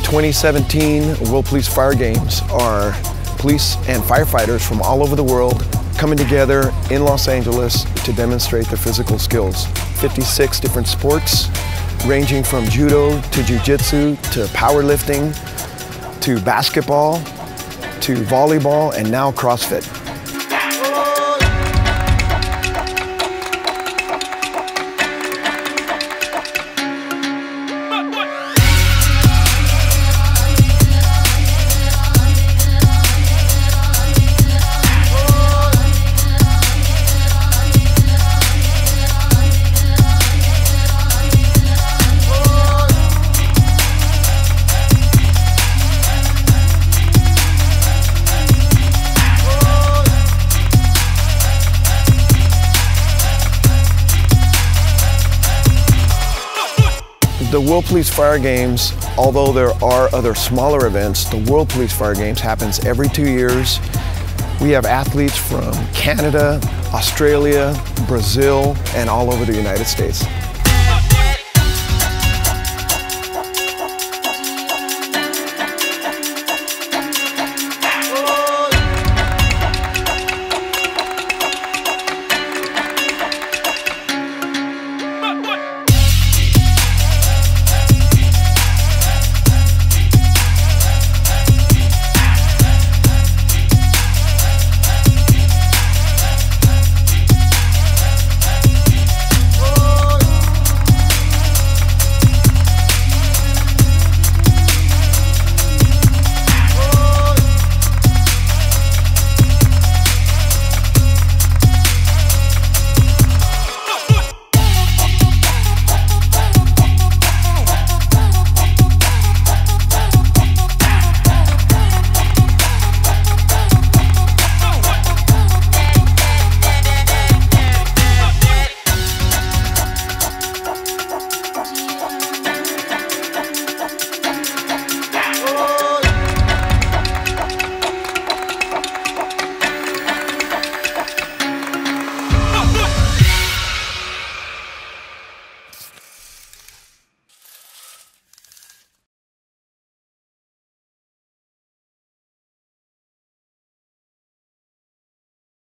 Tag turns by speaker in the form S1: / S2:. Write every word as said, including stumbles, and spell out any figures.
S1: twenty seventeen World Police Fire Games are police and firefighters from all over the world coming together in Los Angeles to demonstrate their physical skills. fifty-six different sports, ranging from judo to jiu-jitsu to powerlifting to basketball to volleyball and now CrossFit. The World Police Fire Games, although there are other smaller events, the World Police Fire Games happens every two years. We have athletes from Canada, Australia, Brazil, and all over the United States.